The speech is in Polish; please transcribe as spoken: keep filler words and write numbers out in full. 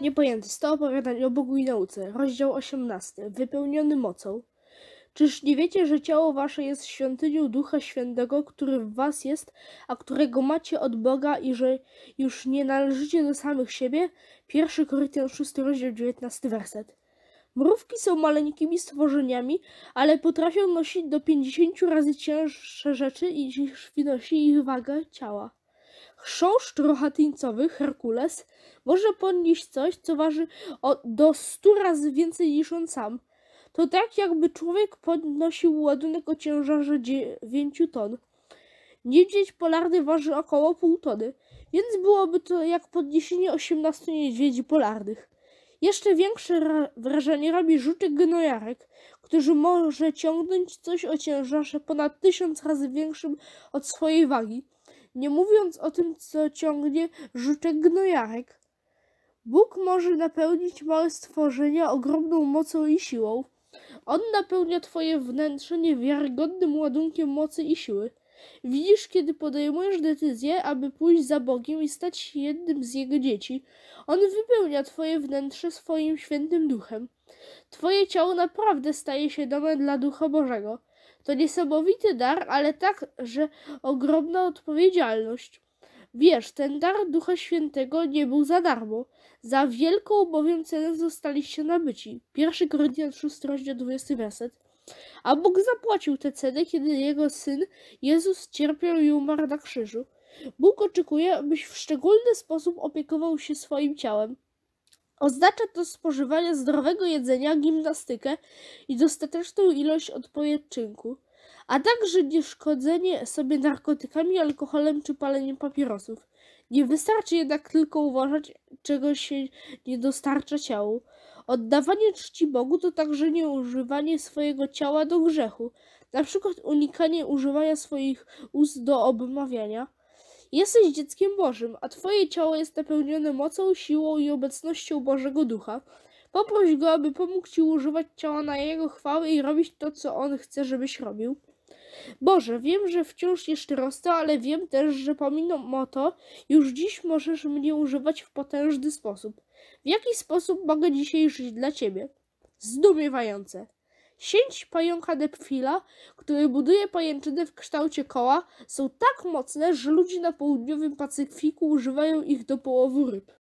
Niepojęty sto opowiadań o Bogu i nauce, rozdział osiemnasty, wypełniony mocą. Czyż nie wiecie, że ciało wasze jest świątynią Ducha Świętego, który w was jest, a którego macie od Boga i że już nie należycie do samych siebie? Pierwszy Koryntian szósty rozdział dziewiętnasty werset. Mrówki są maleńkimi stworzeniami, ale potrafią nosić do pięćdziesięciu razy cięższe rzeczy niż wynosi ich waga ciała. Chrząszcz rochatyńcowy, Herkules, może podnieść coś, co waży o, do stu razy więcej niż on sam. To tak, jakby człowiek podnosił ładunek o ciężarze dziewięciu ton. Niedźwiedź polarny waży około pół tony, więc byłoby to jak podniesienie osiemnastu niedźwiedzi polarnych. Jeszcze większe wrażenie robi żółty gnojarek, który może ciągnąć coś o ciężarze ponad tysiąc razy większym od swojej wagi. Nie mówiąc o tym, co ciągnie żółtek gnojarek. Bóg może napełnić małe stworzenia ogromną mocą i siłą. On napełnia twoje wnętrze niewiarygodnym ładunkiem mocy i siły. Widzisz, kiedy podejmujesz decyzję, aby pójść za Bogiem i stać się jednym z Jego dzieci. On wypełnia twoje wnętrze swoim świętym duchem. Twoje ciało naprawdę staje się domem dla Ducha Bożego. To niesamowity dar, ale także ogromna odpowiedzialność. Wiesz, ten dar Ducha Świętego nie był za darmo. Za wielką bowiem cenę zostaliście nabyci. Pierwszy Koryntian szósty rozdział dwudziesty werset. A Bóg zapłacił tę cenę, kiedy Jego Syn Jezus cierpiał i umarł na krzyżu. Bóg oczekuje, abyś w szczególny sposób opiekował się swoim ciałem. Oznacza to spożywanie zdrowego jedzenia, gimnastykę i dostateczną ilość odpoczynku, a także nieszkodzenie sobie narkotykami, alkoholem czy paleniem papierosów. Nie wystarczy jednak tylko uważać, czego się nie dostarcza ciału. Oddawanie czci Bogu to także nie używanie swojego ciała do grzechu, na przykład unikanie używania swoich ust do obmawiania. Jesteś dzieckiem Bożym, a twoje ciało jest napełnione mocą, siłą i obecnością Bożego Ducha. Poproś Go, aby pomógł ci używać ciała na Jego chwałę i robić to, co On chce, żebyś robił. Boże, wiem, że wciąż jeszcze rosnę, ale wiem też, że pomimo to już dziś możesz mnie używać w potężny sposób. W jaki sposób mogę dzisiaj żyć dla Ciebie? Zdumiewające. Sieć pająka Nepfila, który buduje pajęczyny w kształcie koła, są tak mocne, że ludzie na południowym Pacyfiku używają ich do połowu ryb.